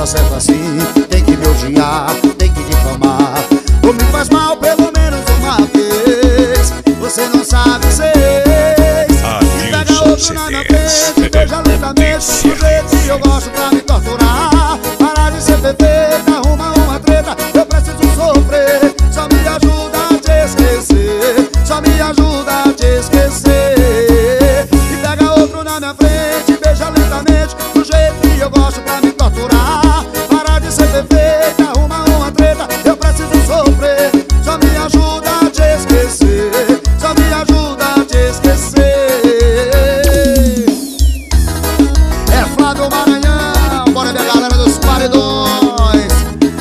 certo assim. Tem que me odiar, tem que difamar. Ou me faz mal pelo menos uma vez. Você não sabe ser e pega outro na minha frente, beija lentamente do jeito que eu gosto pra me torturar. Parar de ser perfeita, arruma uma treta. Eu preciso sofrer, só me ajuda a te esquecer. Só me ajuda a te esquecer. E pega outro na minha frente, beija lentamente do jeito que eu gosto pra me torturar. Parar de ser perfeita, arruma uma treta. Eu preciso sofrer, só me ajuda a te esquecer. Só me ajuda a te esquecer. É Flávio Maranhão, bora minha galera dos paredões.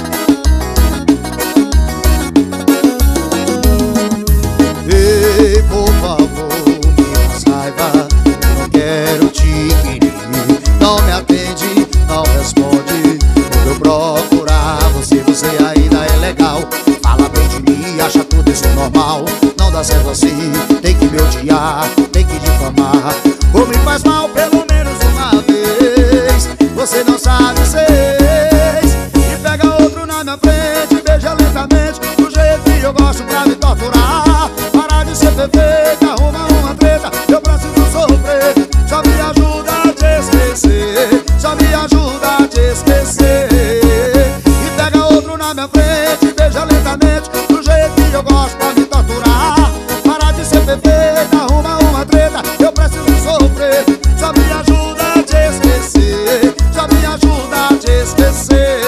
Ei, por favor, me faz raiva. Não quero te querer. Não me atende, não responde. Quando eu procurar você ainda é legal. Fala bem de mim, acha tudo isso normal. Não dá certo assim, tem que me odiar, tem que difamar. Ou me faz mal pelo menos uma vez. Você não sabe ser e pega outro na minha frente, beija lentamente do jeito que eu gosto pra me torturar. Parar de ser perfeita, arruma uma treta. Eu preciso sofrer, só me ajuda a te esquecer. Só me ajuda a te esquecer. E pega outro na minha frente, beija lentamente do jeito que eu gosto pra me torturar. Parar de ser perfeita, arruma uma treta. Eu preciso sofrer, só me ajuda a te esquecer. Só me ajuda a te esquecer.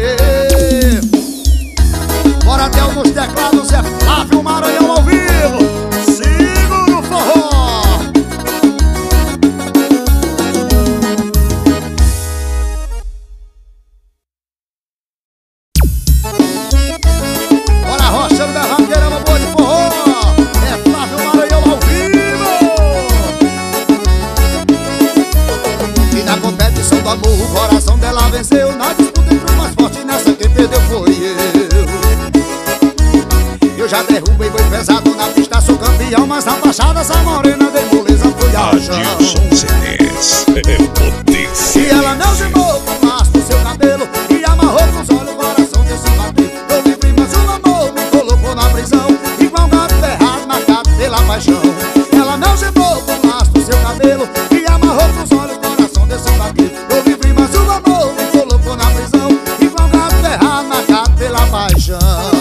Bora até alguns teclados, é Flávio Maranhão ao vivo. Segura o forró. Bora Rocha do Berraqueira, uma boa de forró. É Flávio Maranhão ao vivo. E na competição do amor o coração dela venceu. Na disputa entre os mais fortes, nessa quem perdeu foi eu. Eu já derrubei boi pesado na pista, sou campeão. Mas na baixada essa morena de moleza foi ao chão. Adilson CDs, potência. E ela me algemou com o laço do seu cabelo e amarrou com os olhos o coração desse bater. Eu vivi, mas o amor me colocou na prisão, igual um gato ferrado marcado pela paixão. Ela me algemou com o laço do seu cabelo e amarrou com os olhos o coração desse bater. Eu vivi, mas o amor me colocou na prisão, igual um gato ferrado marcado pela paixão.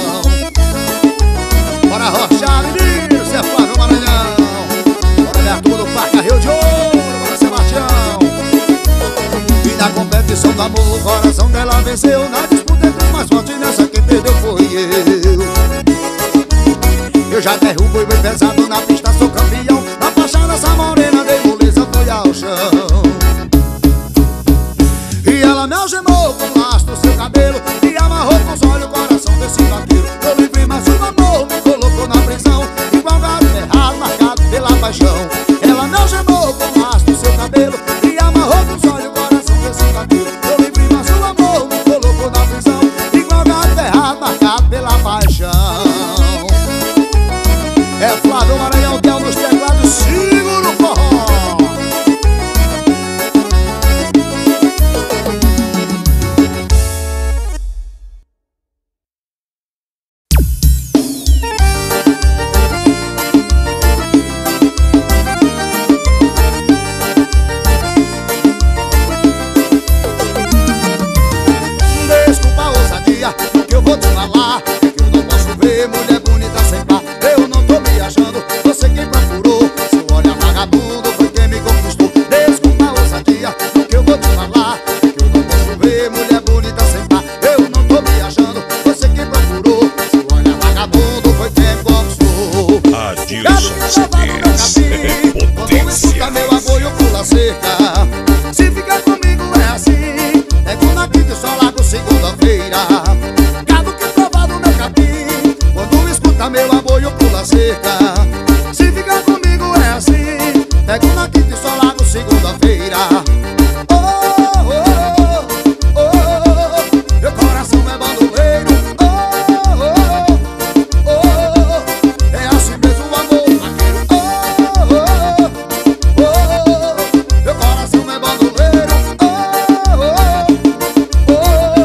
Bora rochar, menino, cê é Flávio Maranhão. Bora ver a turma do Parque Rio de Ouro, bora Sebastião. E na competição do amor o coração dela venceu. Na disputa entre os mais fortes, nessa quem perdeu foi eu. Eu já derrubo e bem pesado na pista, sou campeão. Na baixada essa morena de moleza foi ao chão. E ela me algemou com o laço do seu cabelo e amarrou com os olhos o coração desse vaqueiro. Eu livrei, mas o amor me colocou na prisão, igual um gato ferrado marcado pela paixão. Ela me algemou com o laço do seu cabelo e amarrou com os olhos o coração desse vaqueiro. Eu livrei, mas o amor me colocou na prisão, igual um gato ferrado marcado pela paixão. É Flávio Maranhão, Del nos teclados, segura o forró. Desculpa a ousadia, o que eu vou te falar é que eu não posso ver mulher bonita sem par. Eu não tô me achando, você quem procurou. Seu olhar vagabundo foi quem me conquistou. Desculpa a ousadia, o que eu vou te falar é que eu não posso ver mulher bonita sem par. Eu não tô me achando, você quem procurou. Seu olhar vagabundo foi quem me conquistou. Adilson CDs, potência. Meu apoio pula cerca. Se ficar comigo é assim, é quando aqui de sol largo segunda-feira. Gado que prova do meu capim, quando escuta meu apoio pula cerca. Se ficar comigo é assim, é quando aqui de sol largo segunda-feira. Oh, oh, oh, oh, oh, meu coração é bandoleiro. Oh, oh, oh, oh, é assim mesmo o amor vaqueiro. Oh, oh, oh, oh, meu coração é bandoleiro. Oh, oh, oh,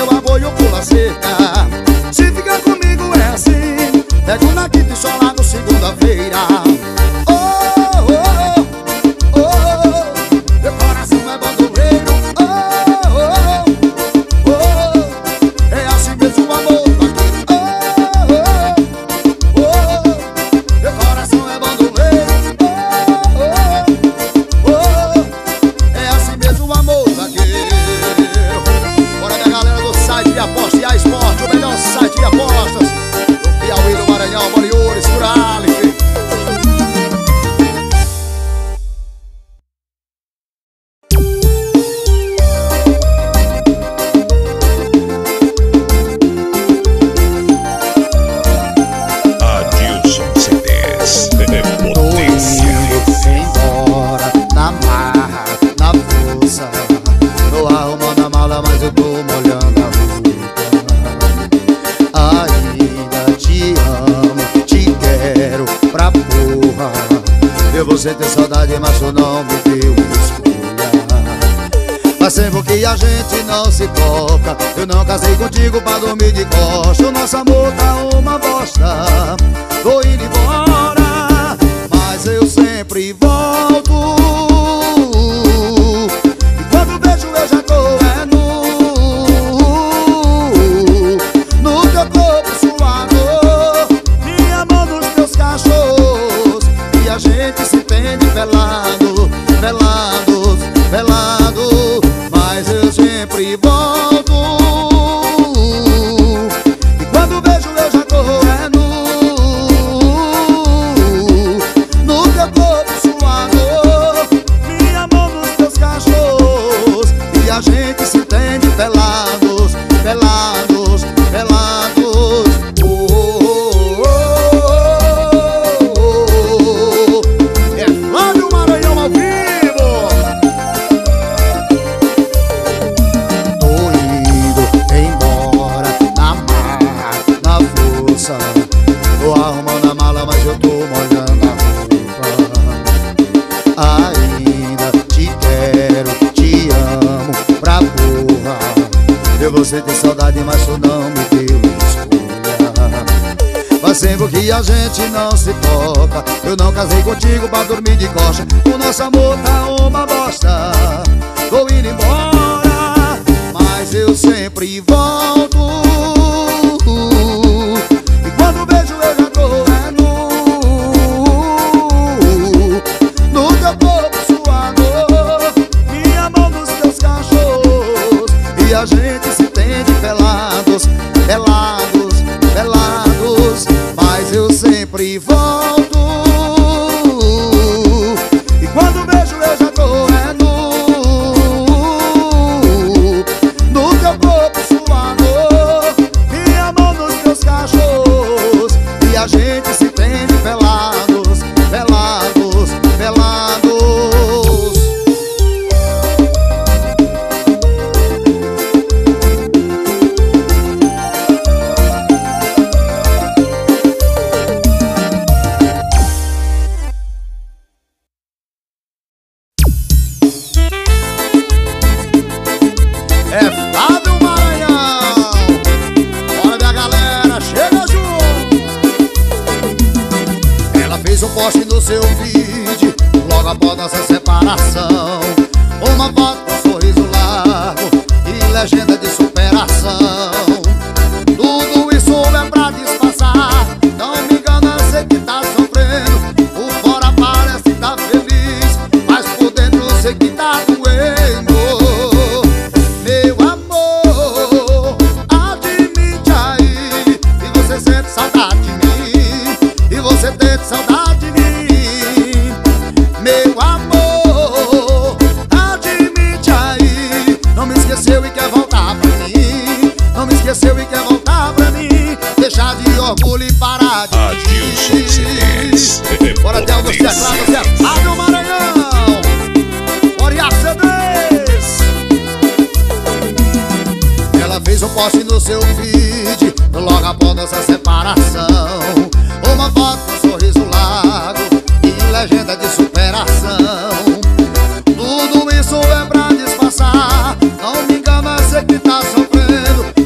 meu apoio pula cerca. Se ficar comigo é assim, pego na quinta e só largo segunda-feira. Oh, oh, oh, oh, meu coração é bandoleiro. Oh, oh, oh, é assim mesmo o amor aqui. Oh, oh, oh, meu coração é bandoleiro. Oh, oh, oh, é assim mesmo o amor aqui. Bora minha galera do site de aposta e a esporte, o melhor site de apostas do Piauí, do Maranhão, Moriores, por Alice. Adilson CDs, potência. Embora na marra, na força, tô arrumando a mala, mas eu tô molhando a roupa. Ainda te amo, te quero pra porra. Eu vou sentir saudade, mas tu não me deu escolha. Faz tempo que a gente não se toca. Eu não casei contigo pra dormir de costa. O nosso amor tá uma bosta. Tô indo embora, mas eu sempre volto. E quando vejo eu já tô no teu corpo suado, minha mão nos teus cachorros. E a gente se entende pelado, pelado, pelado, mas eu sempre volto. E quando vejo eu já tô no teu corpo suado, minha mão nos teus cachorros. E a gente se entende pelados, pelados, pelados. Oh, oh, oh, oh, oh. É Flávio Maranhão ao vivo. Tô indo embora na marra, na força. Tô arrumando a mala, mas eu tô molhando a roupa. Ainda te quero, te amo pra porra. Eu vou sentir saudade, mas tu não me deu escolha. Faz tempo que a gente não se toca. Eu não casei contigo pra dormir de costa. O nosso amor tá uma bosta. Tô indo embora, mas eu sempre volto. E quando vejo eu já tô no teu corpo suado, minha mão nos teus cachorros. E a gente se entende pelados, pelados, pelados, mas eu sempre volto. E quando vejo eu já tô no teu corpo suado, minha mão nos teus cachorros. E a gente se entende pelados, pelados, pelados. É Flávio Maranhão. Bora minha galera, chega junto. Ela fez um post no seu feed logo após nossa separação. Uma foto com sorriso largo e legenda de superação. Tudo isso é pra disfarçar. Não me engana, sei que tá sofrendo. Por fora parece tá feliz, mas por dentro sei que tá doendo. Meu amor, admite aí que você sente saudade de mim. E você tem saudade de mim. Meu amor, admite aí. Não me esqueceu e quer voltar pra mim. Não me esqueceu e quer voltar pra mim. Deixar de orgulho e parar de Adilson CDs, bora até o dos teclados, é Flávio Maranhão. Bora CDs. Ela fez um post no seu feed logo após nossa separação. Uma foto com sorriso largo e legenda de superação. Tudo isso é pra disfarçar. Não me engana, sei que tá sofrendo.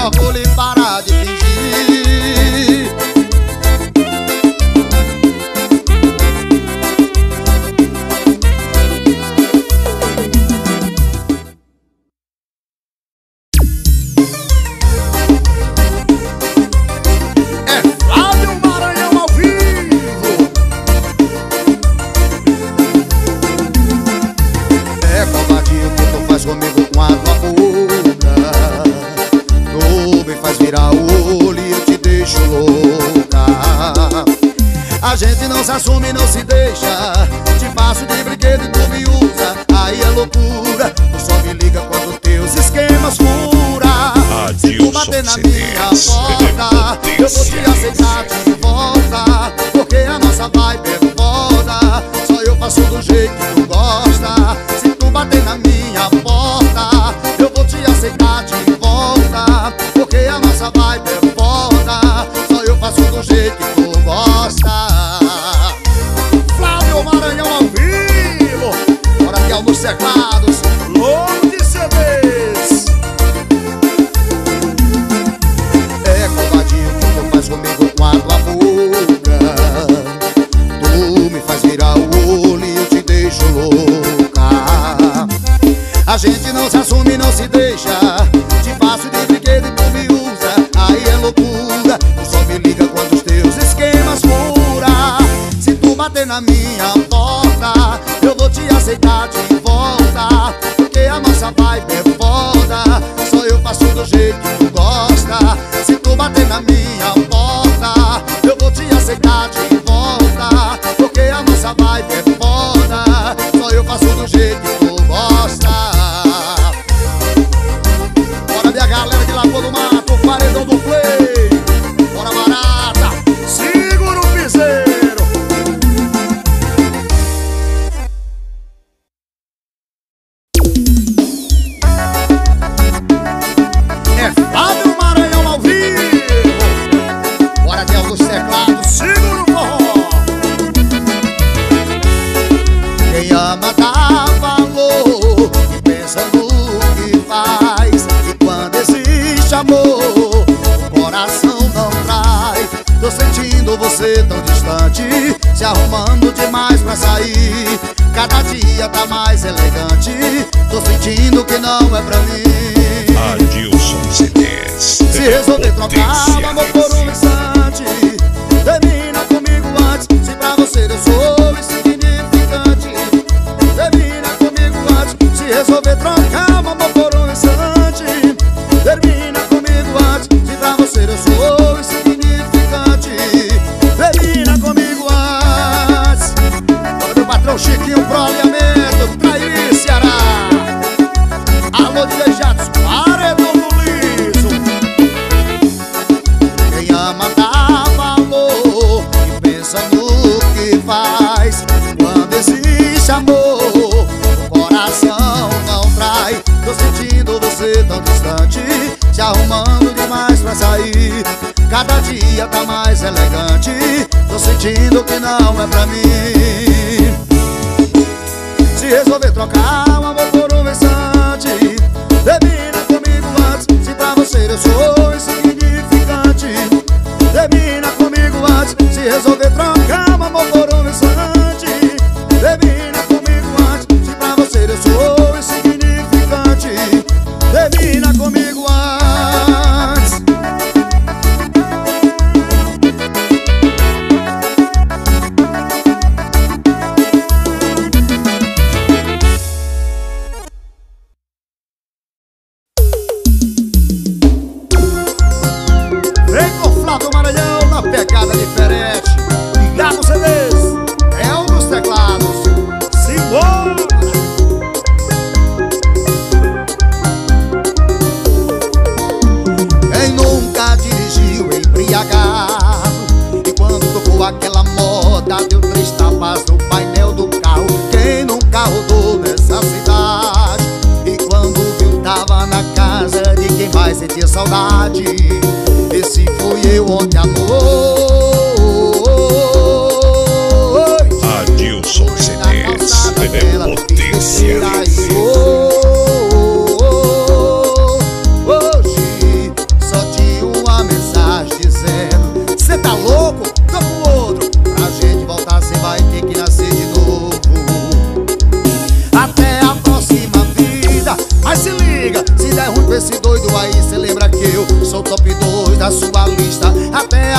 orgulho e parar de fingir. É Flávio Maranhão ao vivo. É covardia o que tu faz comigo com a tua boca. Tu me faz virar o olho e eu te deixo louca. A gente não se assume, não se deixa. Te faço de brinquedo e tu me usa. Aí é loucura. Tu só me liga quando teus esquemas fura. Se tu bater na minha porta, eu vou te aceitar de volta. Porque a nossa vibe é foda. Só eu faço do jeito que tu gosta. Se tu bater na minha porta, eu vou te aceitar de volta. Porque a nossa vibe é foda. Só eu faço do jeito que tu gosta. Flávio Maranhão ao vivo. Bora aqui nos teclados, louco de CDs. É covardia o que tu faz comigo com a tua boca. Tu me faz virar o olho e eu te deixo louca. A gente não se assume, não se deixa. Te faço de brinquedo e tu me usa. Aí é loucura. Tu só me liga quando os teus esquemas fura. Se tu bater na minha porta, eu vou te aceitar de volta. Porque a nossa vibe é foda. Só eu faço do jeito que tu gosta. Se tu bater na minha porta, eu vou te aceitar de volta. Porque a nossa vibe é foda. Só eu faço do jeito que tu gosta. Bora minha galera de Lagoa do Mato, paredão do play. Bora barata, segura o piseiro. É Flávio Maranhão ao vivo. Bora Del dos teclados, segura o forró. Quem ama dá valor e pensa no que faz. E quando existe amor, o coração não trai. Tô sentindo você tão distante, se arrumando demais pra sair. Cada dia tá mais elegante. Tô sentindo que não é pra mim. Adilson CDs. Se resolver trocar o amor por um instante, termina comigo antes. Se pra você eu sou insignificante, termina comigo antes. Se resolver trocar o amor por um instante, termina comigo antes. Se pra você eu sou insignificante, termina comigo antes. Bora meu patrão Chiquinho pro alinhamento, Trairi, Ceará. Alô de Jatos, paredão do liso. Quem ama dá valor e pensa no que faz. Quando existe amor, o coração não trai. Tô sentindo você tão distante, se arrumando demais pra sair. Cada dia tá mais elegante. Tô sentindo que não é pra mim. Se resolver trocar o amor por um instante, termina comigo antes. Se pra você eu sou insignificante, termina comigo antes. Se resolver trocar o amor por um instante, termina comigo antes. Se pra você eu sou insignificante, termina comigo antes. Vem com Flávio Maranhão na pegada diferente. Ligado CDs, é um dos teclados. Simbora! Quem nunca dirigiu embriagado e quando tocou aquela moda deu 3 tapas no painel do carro? Quem nunca rodou nessa cidade e quando viu tava na casa de quem mais sentia saudade? Esse fui eu ontem à noite. Adilson CDs. Potência. Hoje só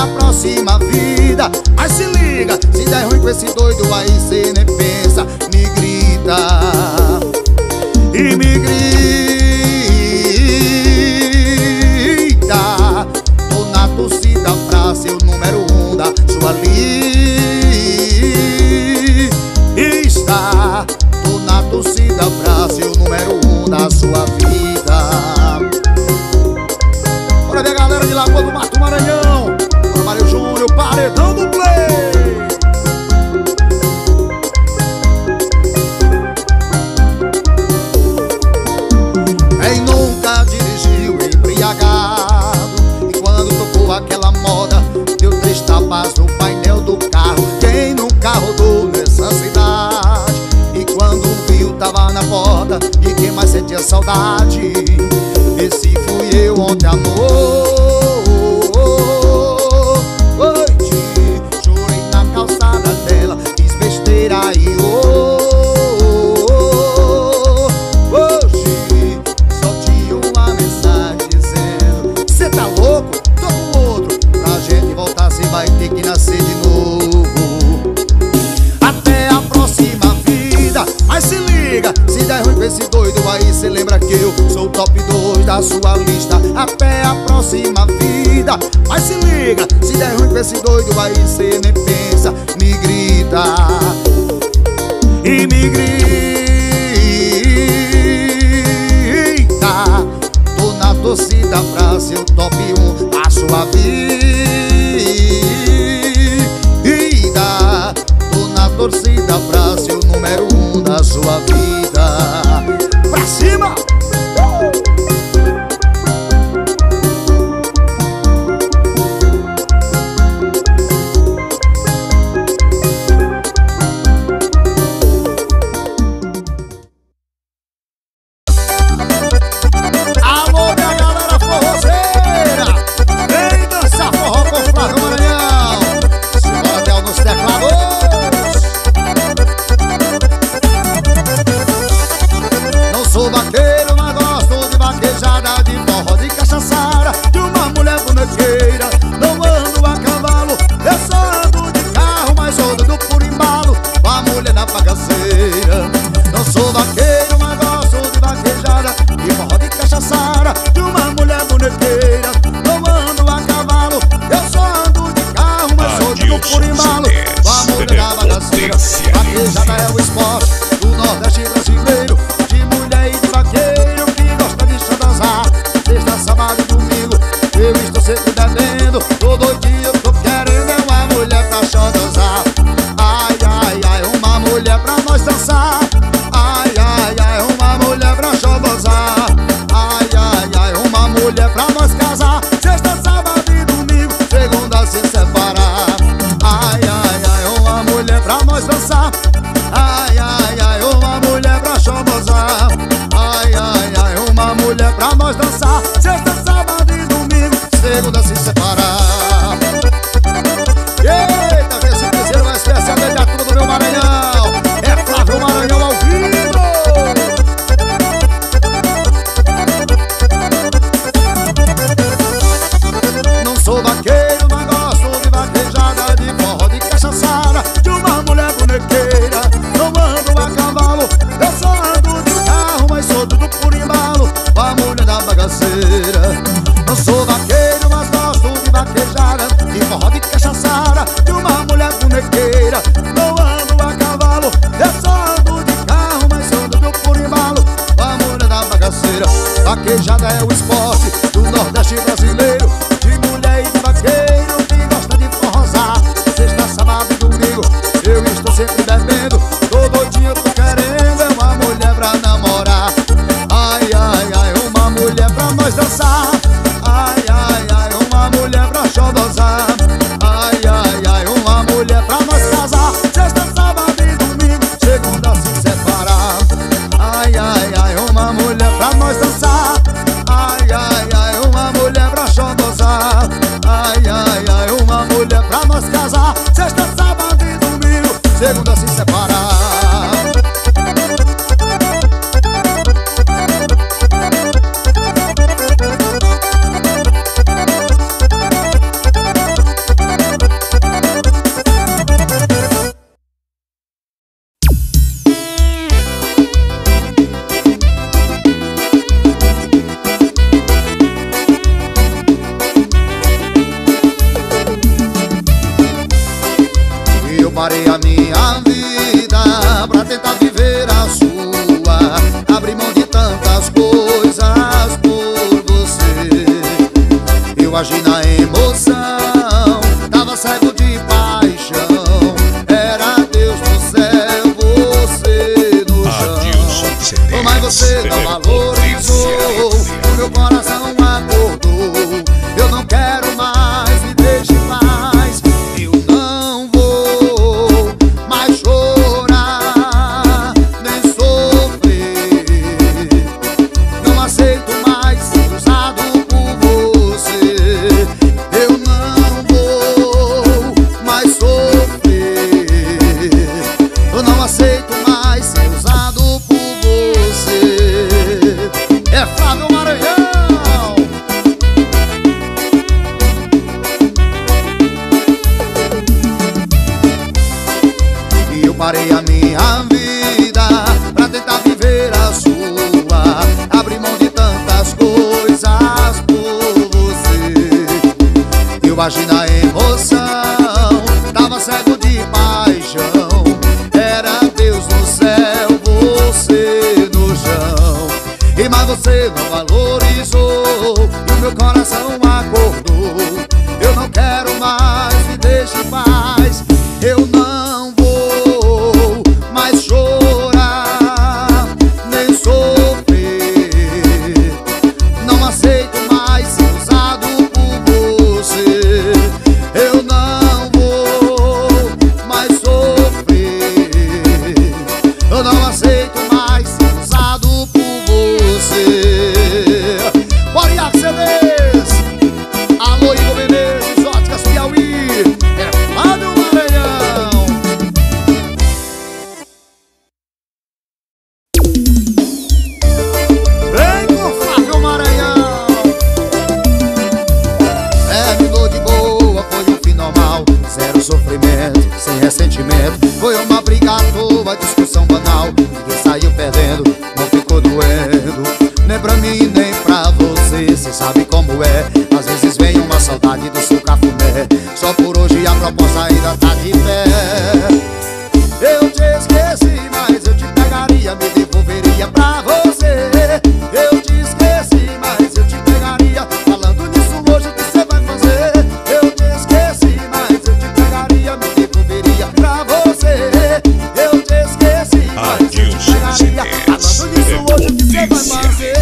a próxima vida. Mas se liga, se der ruim com esse doido aí cê nem pensa. Me grita e me grita. Tô na torcida pra ser o número 1 da sua lista. Tô na torcida pra ser o número 1 da sua vida. Bora ver a galera de Lagoa do Mato, Maranhão. Bora, Mário Júnior, paredão do play. Quem nunca dirigiu embriagado e quando tocou aquela moda deu 3 tapas no painel do carro? Quem nunca rodou nessa cidade e quando viu tava na porta? E quem mais sentia saudade? Esse fui eu ontem à noite. Chorei na calçada dela, fiz besteira e hoje só tinha uma mensagem dizendo: cê tá louco? Tô com outro. Pra gente voltar cê vai ter que nascer de novo. Até a próxima vida. Mas se liga, se der ruim com esse doido aí cê lembra que eu sou o top 2 da sua lista. Até a próxima vida. Mas se liga, se der ruim com esse doido aí cê nem pensa. Me grita e me grita. Tô na torcida pra ser o top 1 da sua vida. Tô na torcida pra ser o número 1 da sua vida. Pra cima! Alô, minha galera forrozeira, vem dançar forró com o Flávio Maranhão. Simbora, Del nos teclados. Não sou vaqueiro, mas gosto de vaquejada, de forró, de cachaçara, de uma mulher bonequeira. Não ando a cavalo, eu só ando de carro, mas ando do puro embalo, com a mulher na bagaceira. Não sou vaqueiro, mas gosto de vaquejada, de forró, de cachaçara, de uma mulher bonequeira. Não ando a cavalo, eu só ando de carro, mas ando do puro embalo, com a mulher na bagaceira. Vaquejada é o esporte do Nordeste brasileiro, de mulher e de vaqueiro que gosta de dançar. Sexta, sábado e domingo eu estou sempre bebendo. Todo dia eu tô querendo é uma mulher pra dançar. Ai, ai, ai, uma mulher pra nós dançar. Ai, ai, ai, uma mulher pra dançar. Ai, ai, ai, uma mulher pra nós casar. Sexta, sábado e domingo, segunda se separar. Ai, ai, ai, uma mulher pra nós dançar. Ai, ai, ai, uma mulher pra dançar. Ai, ai, ai, uma mulher pra nós dançar. Sexta, sábado e domingo, segunda se separar. Eita, vê se fizeram uma especialidade da turma do meu Maranhão. É Flávio Maranhão ao vivo. Não sou vaqueiro, mas gosto de vaquejada, de forró, de cachaçara, de uma mulher bonequeira. Não ando a cavalo, eu só ando de carro, mas sou tudo por embalo, com a mulher da bagaceira. Não sou vaqueiro, mas gosto de vaquejada, de forró, de cachaçara, de uma mulher bonequeira. Não ando a cavalo, eu só ando de carro, mas sou tudo por embalo, com a mulher da bagaceira. Vaquejada é o esporte do Nordeste brasileiro, de mulher e de vaqueiro que gosta de forrosar. Sexta, sábado e domingo eu estou sempre bebendo. Todo dia eu tô querendo é uma mulher pra namorar. Ai, ai, ai, uma mulher pra nós dançar. Ai, ai, ai, uma mulher pra dançar. Ai, ai, ai, uma mulher pra nós casar. Sexta, sábado e domingo, segunda se separar. Ai, ai, ai, uma mulher pra nós dançar. Ai, ai, ai, uma mulher pra parei a minha vida pra tentar viver a sua. Abri mão de tantas coisas por você. Eu agi na emoção, tava cego de paixão. Era Deus no céu, você no chão. Mas você não valorizou, o meu coração acordou. Eu não quero mais, me deixe em paz. Eu não vou mais chorar, nem sofrer. Não aceito mais ser usado por você. Eu não vou mais sofrer. Eu não aceito mais ser usado por você. É Flávio Maranhão. E eu parei a minha vida pra tentar viver a sua. Abri mão de tantas coisas por você. Eu agi na emoção, tava cego de paixão. Era Deus no céu, você no chão. E mas você não valorizou, e o meu coração acordou. Eu não quero mais, me deixe em paz. Eu não vou mais chorar, nem sofrer. Não aceito mais ser usado por você. Eu não vou mais sofrer. Eu não aceito mais ser usado por você. Bora, Iago CDs. Alô, Igor Menezes, Óticas Piauí. É Flávio Maranhão. Vem com Flávio Maranhão. Terminou de boa, foi um fim normal. Zero sofrimento, sem ressentimento. Foi uma briga à toa, discussão banal. Ninguém saiu perdendo, não ficou doendo. Nem pra mim, nem pra você. Cê sabe como é, às vezes vem uma saudade do seu cafuné. Só por hoje a proposta ainda tá de pé. Eu te esqueci, mas eu te pegaria, me devolveria pra você. Eu te esqueci, mas eu te pegaria. Falando nisso hoje, o que cê vai fazer? Eu te esqueci, mas eu te pegaria, me devolveria pra você. Eu te esqueci, mas eu te pegaria. Falando nisso hoje, o que cê vai fazer?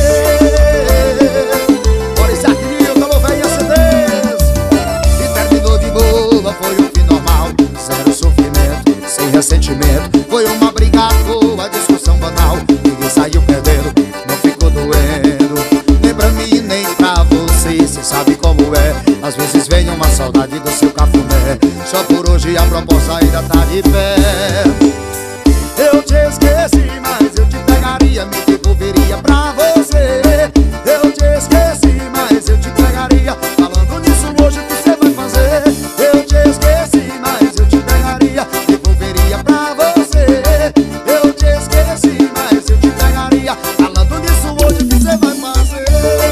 Bora, Isaac Nilton, alô, velha CDs. E terminou de boa, foi um fim normal. Zero sofrimento, sem ressentimento. Foi uma briga à toa, discussão banal. Ninguém saiu perdendo, não ficou doendo. Nem pra mim, nem pra você. Cê sabe como é, às vezes vem uma saudade do seu cafuné. Só por hoje a proposta ainda tá de pé. Eu te esqueci, mas eu te pegaria, me devolveria pra você. Eu te esqueci, mas eu te pegaria. Falando nisso hoje, o que cê vai fazer? Eu te esqueci, mas eu te pegaria, devolveria pra você. Eu te esqueci, mas eu te pegaria. Falando nisso hoje, o que cê vai fazer?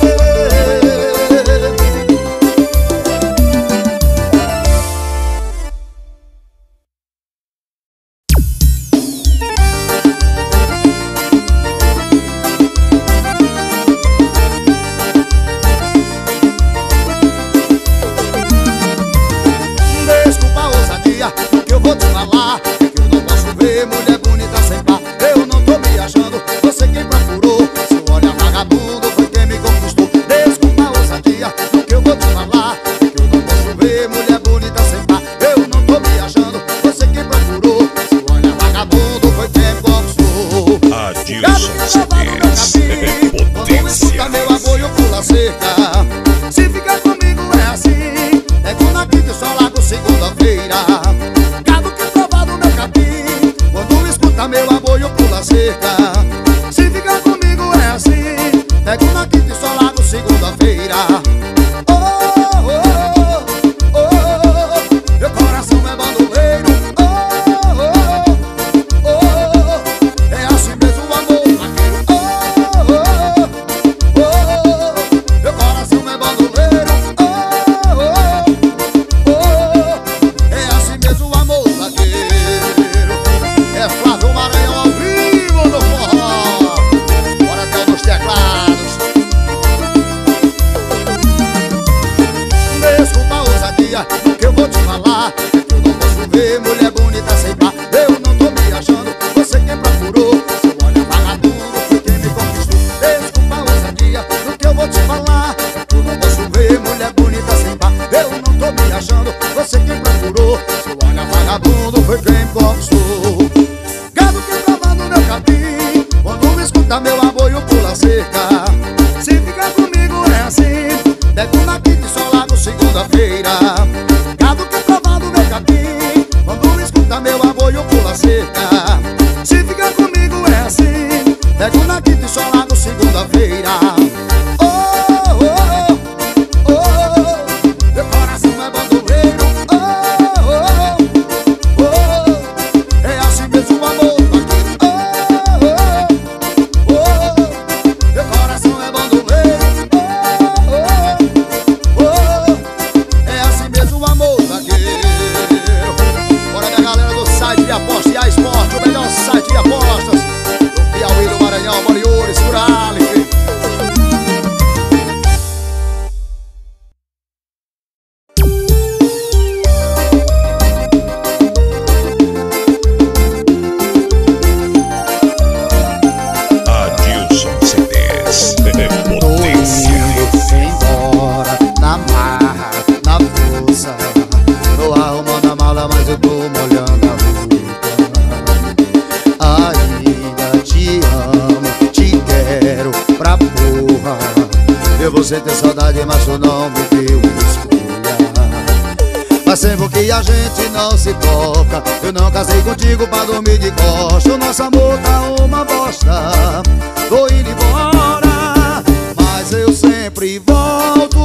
Desculpa a ousadia, o que eu vou te falar é que eu não posso ver mulher bonita sem par. Eu não tô me achando, você quem procurou. Seu olhar vagabundo foi quem me conquistou. Desculpa a ousadia, o que eu vou te falar é que eu não posso ver mulher bonita sem par. Eu não tô me achando, você quem procurou. Seu olhar vagabundo foi quem me conquistou. Adilson CDs, Potência. Meu apoio pula cerca. Se ficar comigo é assim, é quando aqui de sol largo segunda-feira. Gado que prova do meu capim, quando escuta meu apoio pula cerca. Se ficar comigo é assim, é quando aqui de sol largo segunda-feira. Oh, oh, oh, oh, oh, meu coração é bandoleiro. Oh, oh, oh, oh, é assim mesmo o amor vaqueiro. Oh, oh, oh, meu coração é bandoleiro. Oh, oh, oh, é assim mesmo o amor vaqueiro. ver mulher bonita sem par. Eu não tô me achando, você quem procurou. Seu olhar vagabundo foi quem me conquistou. Desculpa a ousadia do que eu vou te falar. Eu não posso ver mulher bonita sem par. Eu não tô me achando, você quem procurou. Seu olhar vagabundo foi quem me conquistou. Gado que trava no meu capim, quando escuta meu aboio pula cerca. Se ficar comigo é assim, pego na quinta e só largo segunda-feira. Gado que trava no meu capim, quando escuta meu aboio pula cerca. Se ficar comigo é assim, pego na quinta e só largo segunda-feira. Oh, oh, oh, oh, meu coração é bandoleiro. Oh, oh, oh, é assim mesmo o amor aqui. Oh, oh, oh, meu coração é bandoleiro. Oh, oh, oh, é assim mesmo o amor vaqueiro. Bora da galera do site de apostas e a esporte, o melhor site de apostas do Piauí, do Maranhão, Moriores, por Alice. Adilson CDs, potência. Embora na marra, na força. Tô arrumando a mala, mas eu tô molhando a roupa. Ainda te amo, te quero pra porra. Eu vou ter saudade, mas tu não me deu escolha. Faz tempo que a gente não se toca. Eu não casei contigo pra dormir de costa. O nosso amor tá uma bosta. Tô indo embora, mas eu sempre volto.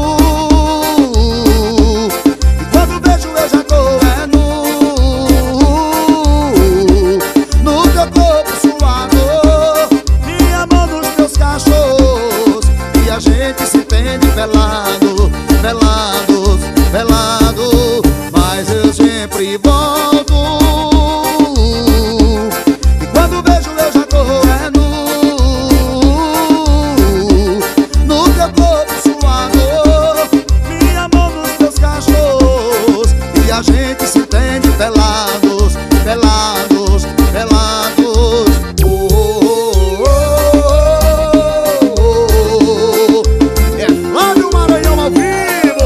E quando vejo eu já tô no teu corpo suado, minha mão nos teus cachorros. E a gente se entende pelado, pelados, pelado. Mas eu sempre volto. E quando vejo eu já tô no teu corpo suado, minha mão nos teus cachorros. E a gente se entende pelados, pelados, pelados. Oh, oh, oh, oh, oh. É Flávio Maranhão ao vivo.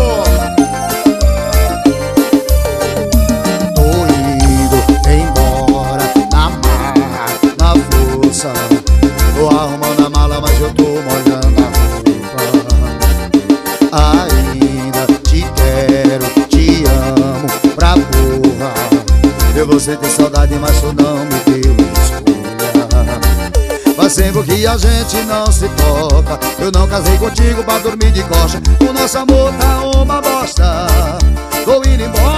Tô indo embora na marra, na força. Tô arrumando a mala, mas eu tô molhando a roupa. Ainda te quero, te amo pra porra. Eu vou ter saudade, mas tu não me deu escolha. Faz tempo que a gente não se toca. Eu não casei contigo pra dormir de costa. O nosso amor tá uma bosta. Tô indo embora,